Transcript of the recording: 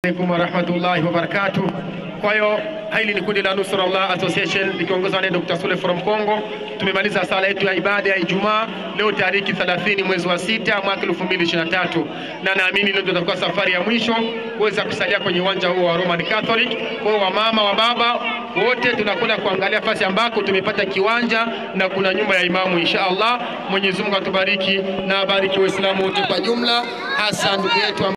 Assalamu alaykum warahmatullahi wabarakatuh. Kwa hiyo hili ni kundi la Nusrallah Association likiongozwa na Dr. Sule from Congo. Tumemaliza sala yetu ya ibada ya Ijumaa leo tariki 30 mwezi wa 6 mwaka 2023, na naamini leo tutakuwa safari ya mwisho kuweza kusalia kwenye uwanja huu wa Roman Catholic. Kwa wa mama wa baba wote tunakwenda kuangalia fasi ambako tumepata kiwanja na kuna nyumba ya imamu inshallah. Mwenyezi Mungu atubariki na abariki Waislamu wote kwa jumla, hasa ndugu yetu